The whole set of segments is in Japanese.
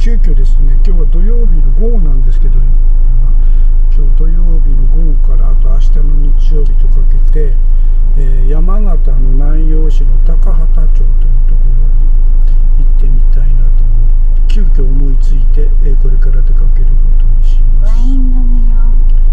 急遽ですね、今日は土曜日の午後なんですけど、今日土曜日の午後からあと明日の日曜日とかけて、山形の南陽市の高畑町というところに行ってみたいなと思って、急遽思いついて、これから出かけることにします。 ワイン飲むよ。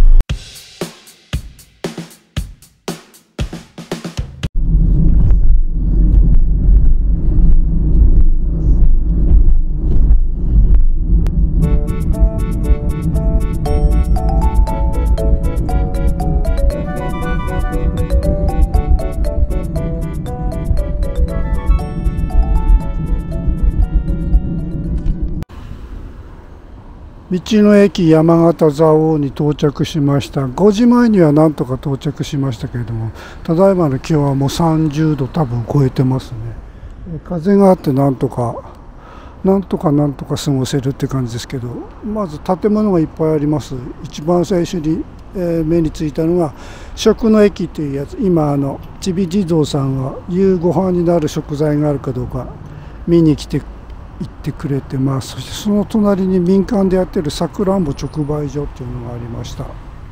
道の駅山形蔵王に到着しました。5時前にはなんとか到着しましたけれども、ただいまの気温はもう30度多分超えてますね。風があってなんとか過ごせるって感じですけど、まず建物がいっぱいあります。一番最初に目についたのが食の駅というやつ。今ちび地蔵さんが夕ご飯になる食材があるかどうか見に来て行ってくれてます。そしてその隣に民間でやってるさくらんぼ直売所っていうのがありました。 く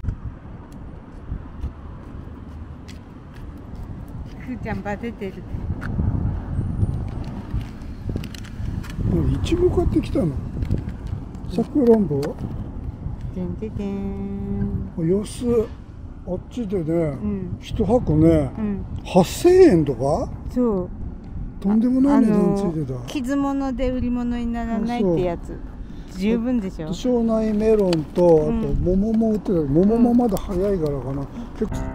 ーちゃんバテてる。 いちご買ってきたの。さくらんぼはてんててん。 安。あっちでね、1箱ね、8000円とか。 そう。 とんでもない値段ついてた。 傷物で売り物にならないってやつ。十分でしょ。 庄内メロンと、あと桃も売ってた。桃もまだ早いからかな。結構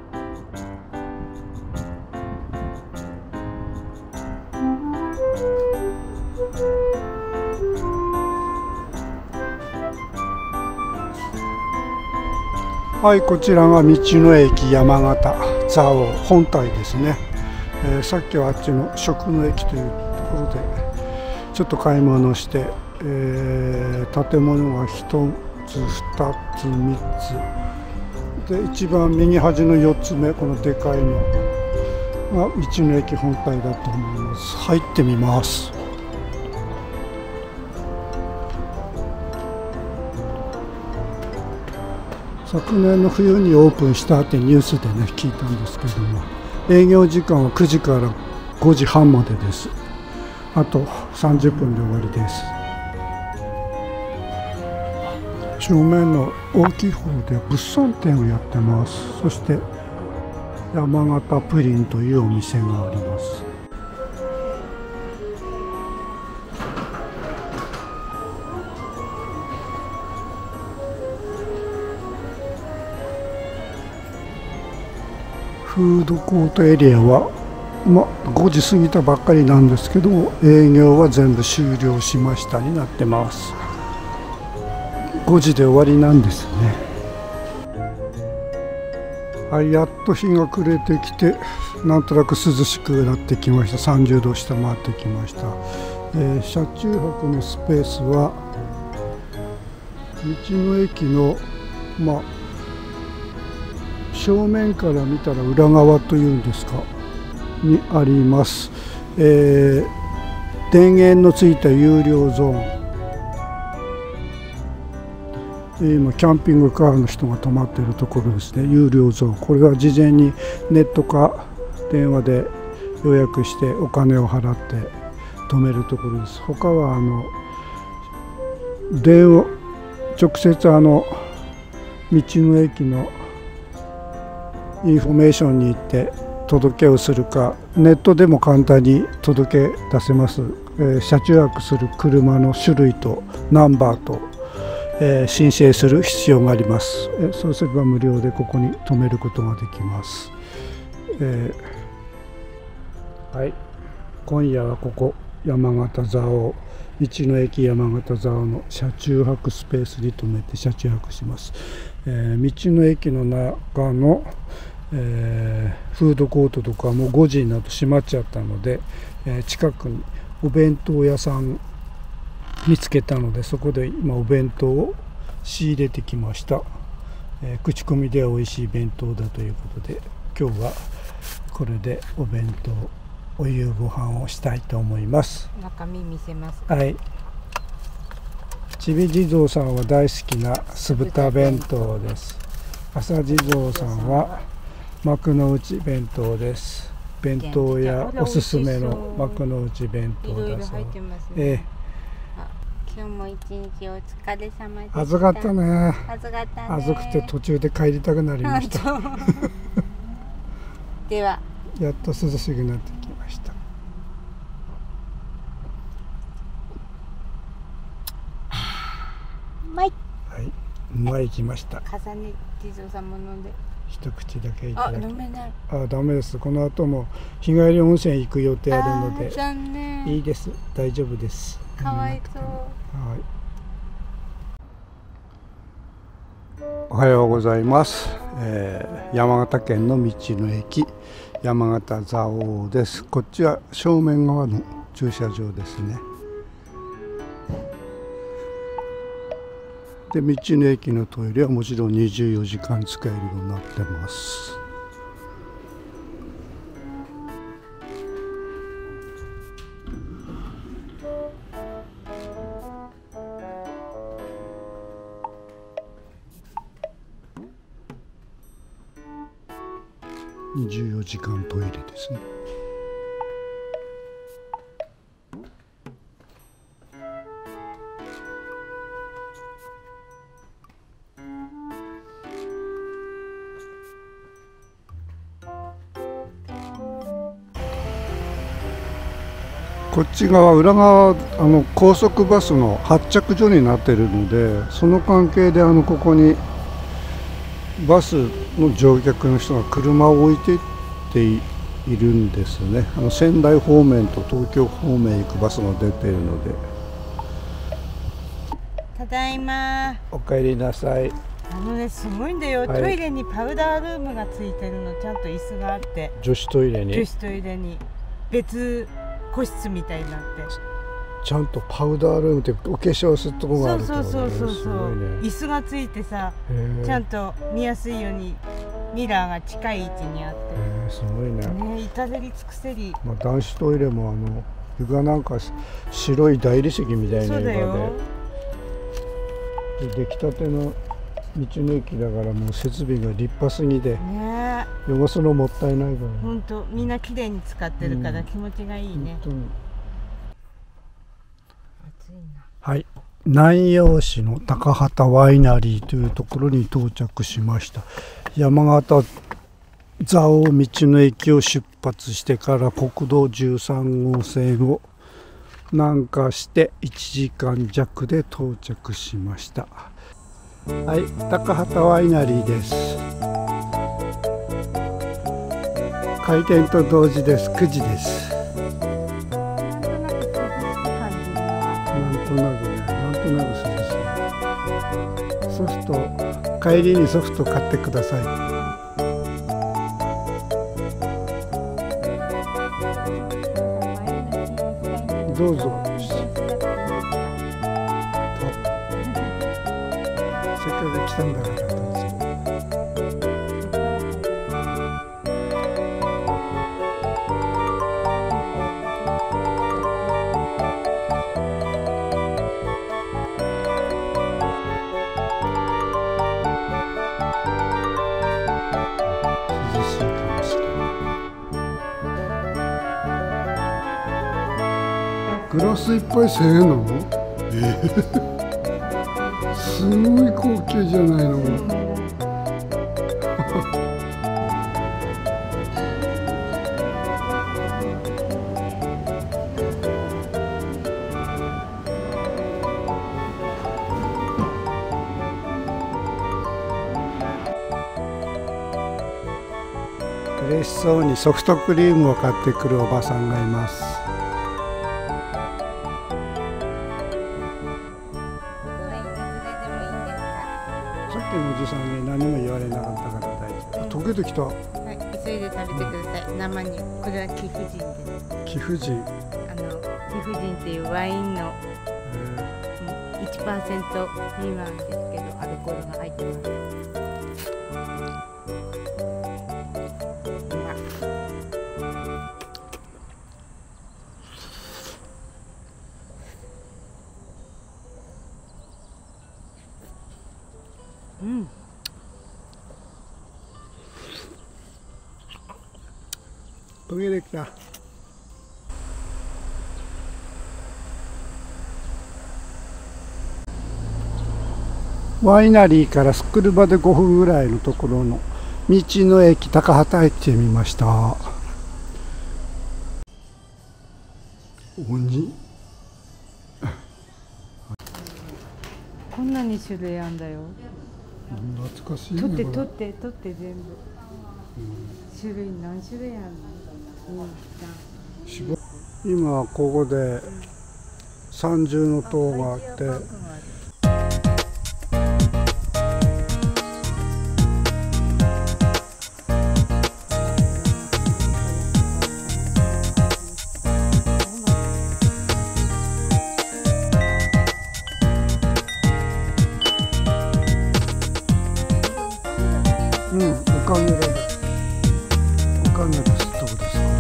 はい、こちらが道の駅山形蔵王本体ですね。さっきはあっちの食の駅というところでちょっと買い物して、建物が1つ2つ3つで、一番右端の4つ目、このでかいのが道の駅本体だと思います。入ってみます。昨年の冬にオープンしたってニュースでね聞いたんですけども、営業時間は9時から5時半までです。あと30分で終わりです。正面の大きい方では物産展をやってます。そして山形プリンというお店があります。フードコートエリアは、5時過ぎたばっかりなんですけども、営業は全部終了しましたになってます。5時で終わりなんですね。はい、やっと日が暮れてきて、なんとなく涼しくなってきました。30度を下回ってきました。車中泊のスペースは道の駅の正面から見たら裏側というんですかにあります。電源のついた有料ゾーン、今キャンピングカーの人が泊まっているところですね。有料ゾーン、これは事前にネットか電話で予約してお金を払って泊めるところです。他は電話直接道の駅のインフォメーションに行って届けをするか、ネットでも簡単に届け出せます。車中泊する車の種類とナンバーと、申請する必要があります。そうすれば無料でここに止めることができます。はい、今夜はここ山形蔵王、道の駅山形蔵王の車中泊スペースに止めて車中泊します。道の駅の中のフードコートとかも5時になると閉まっちゃったので、近くにお弁当屋さん見つけたので、そこで今お弁当を仕入れてきました。口コミでは美味しい弁当だということで、今日はこれでお弁当お夕ご飯をしたいと思います。 中身見せます。 はい。 ちび地蔵さんは大好きな酢豚弁当です。朝地蔵さんは幕の内弁当です。弁当やおすすめの幕の内弁当だそう。 今日も一日お疲れ様でした。 暑かったね。 暑くて途中で帰りたくなりました。 ではやっと涼しくなってきました。 うまい。 はい、うまいきました。 重ね地蔵さんも飲んで。 一口だけいただき。 飲めない。 ダメです。この後も日帰り温泉行く予定あるので。 残念。 いいです。大丈夫です。 かわいそう。 はい。おはようございます。山形県の道の駅山形蔵王です。こっちは正面側の駐車場ですね。で、道の駅のトイレはもちろん24時間使えるようになってます。24時間トイレですね。こっち側裏側高速バスの発着所になっているので、その関係でここにバスの乗客の人が車を置いていっているんですね。仙台方面と東京方面行くバスが出ているので。 ただいま。 お帰りなさい。 すごいんだよ、はい、トイレにパウダールームがついてるの。ちゃんと椅子があって、 女子トイレに別個室みたいになって、 ちゃんとパウダールームってお化粧するとこがあるってことね。 そう、椅子がついてさ、ちゃんと見やすいようにミラーが近い位置にあって、 すごいね。 至れり尽くせり。 男子トイレも床なんか白い大理石みたいな床で、出来たての道の駅だからもう設備が立派すぎて、汚すのもったいないから。 本当、みんな綺麗に使ってるから気持ちがいいね。暑いな。 はい、南陽市の高畑ワイナリーというところに到着しました。山形蔵王道の駅を出発してから国道13号線を南下して1時間弱で到着しました。はい、高畑ワイナリーです。開店と同時です。9時です。なんとなく涼しい。ソフト、帰りにソフト買ってください。どうぞ。せっかく来たんだからどうぞ。涼しいかもしれない。グラスいっぱい1000円なの？すごい高級じゃないの。嬉しそうにソフトクリームを買ってくるおばさんがいます。さっきのおじさんに何も言われなかったから大丈夫。溶けてきた。 はい、急いで食べてください。生に。これは貴婦人です。 貴婦人。 貴婦人っていうワインの 1% 未満ですけど、アルコールが入ってます。 。 溶けてきた。ワイナリーから車で5分ぐらいのところの道の駅高畑へ来てみました。鬼。 こんなに種類あんだよ。 懐かしいね。 取って全部。種類何種類あんの？ 今ここで三重の塔があって、お金です。どうですか。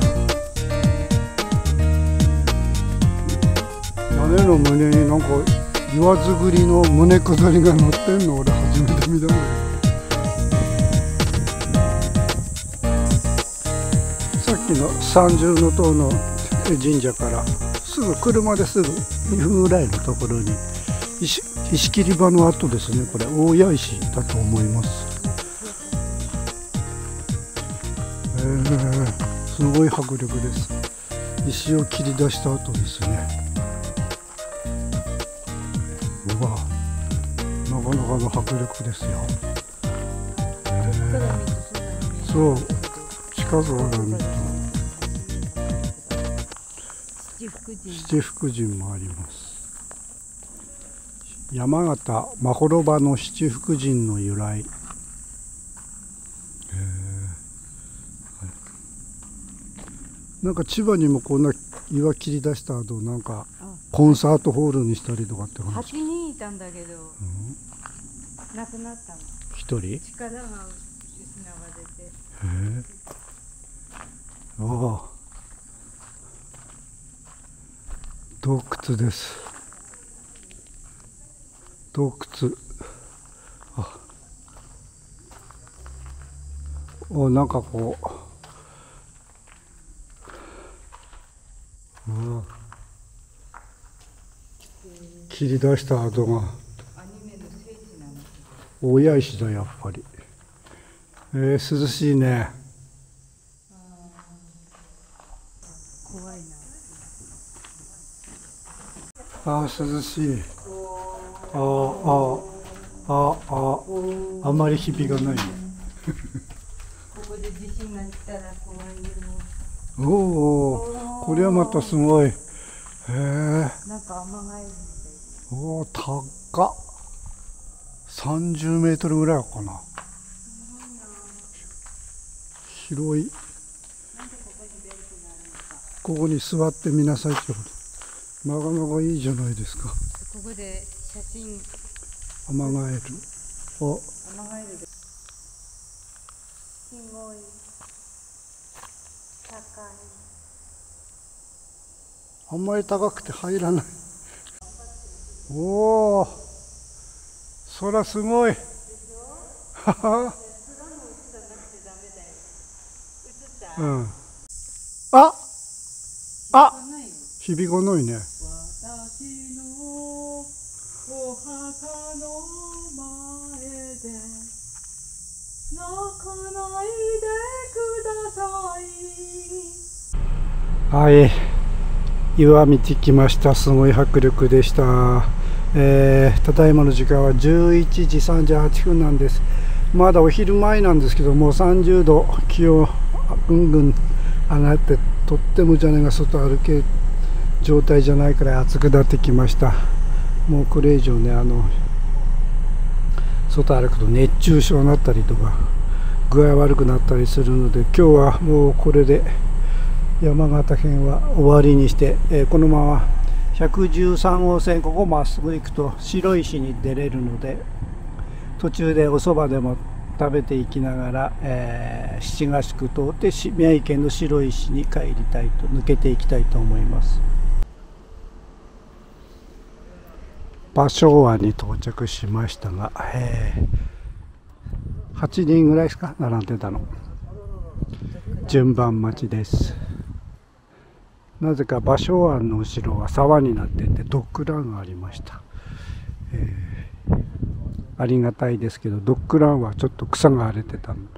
屋根の胸になんか岩作りの胸飾りが乗ってんの、俺初めて見たの。さっきの三重の塔の神社からすぐ車ですぐ2分ぐらいのところに石切り場の跡ですね。これ大谷石だと思います。すごい迫力です。石を切り出した後ですね。うわ、なかなかの迫力ですよ。そう、近くから見ると七福神もあります。山形まほろばの七福神の由来。なんか千葉にもこんな岩切り出した後、なんかコンサートホールにしたりとかって話。 8人いたんだけど、亡くなったの。 一人？ 力が失われて。 ああ、洞窟です。洞窟。なんかこう。切り出した跡が大谷石だ、やっぱり。涼しいね。 怖いな。涼しい。あんまりひびがない。 ここで地震が来たら怖いよ。 おお、これはまたすごい。 なんかアマガエルみたい。 おお、高っ。30メートルぐらいかな。広い。ここに座ってみなさいってこと。なかなかいいじゃないですか。 ここで写真。 アマガエル。 アマガエルです。すごい。高い。 あんまり高くて入らない。おお、空すごい。はは。うん。ひびがないね。私のお墓の前で泣かないでください。はい。岩見てきました。すごい迫力でした。ただいまの時間は11時38分なんです。まだお昼前なんですけども、30度、気温ぐんぐん上がって、とってもじゃねが外歩ける状態じゃないくらい暑くなってきました。もうこれ以上ね、外歩くと熱中症になったりとか具合悪くなったりするので、今日はもうこれで山形県は終わりにして、このまま113号線、ここまっすぐ行くと白石に出れるので、途中でおそばでも食べていきながら、七ヶ宿通って宮城県の白石に帰りたいと、抜けていきたいと思います。芭蕉湾に到着しましたが、 8人ぐらいですか、並んでたの。順番待ちです。なぜか芭蕉庵の後ろは沢になっていてドッグランがありました。ありがたいですけど、ドッグランはちょっと草が荒れてたの。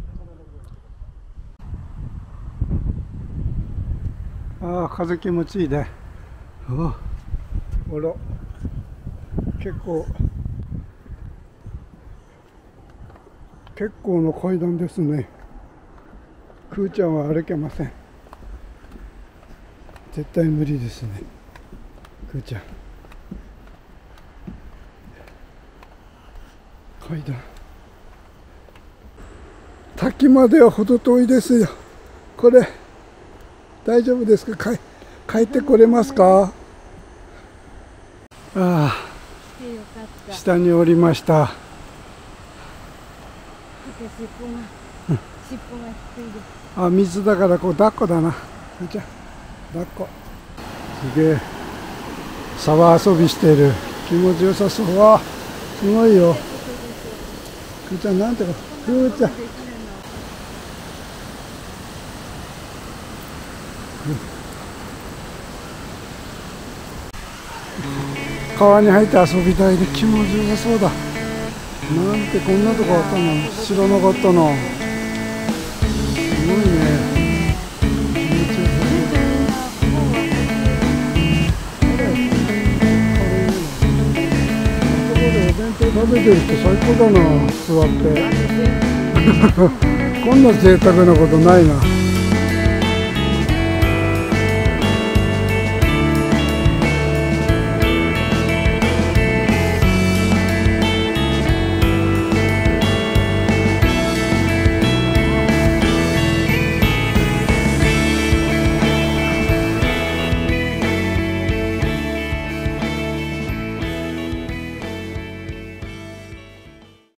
ああ、風気持ちいいね。あら、結構の階段ですね。くーちゃんは歩けません。絶対無理ですね、くーちゃん。階段、滝まではほど遠いですよ。これ大丈夫ですか？帰ってこれますか？ああ、下に降りました。あ、水だからこう抱っこだな。じゃ抱っこ。すげえ沢遊びしてる。気持ちよさそう。わ、すごいよ。くーちゃん、なんていうの、くーちゃん。川に入って遊びたいで気持ちよさそうだ。なんてこんなとこあったの、知らなかったの。すごいね。気持ちよさそうだ。あそこでお弁当食べてる人最高だな、座って。こんな贅沢なことないな。